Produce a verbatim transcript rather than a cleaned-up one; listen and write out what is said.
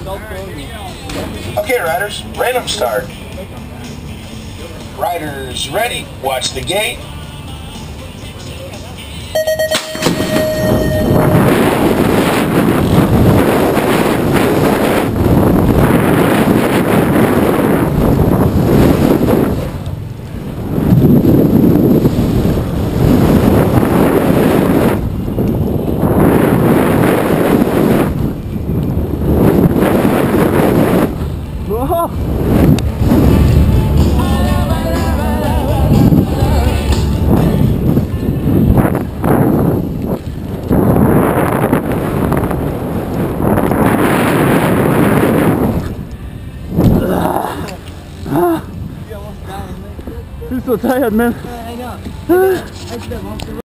Okay, riders, random start. Riders ready, watch the gate. You're so tired, man. I know. I, I, I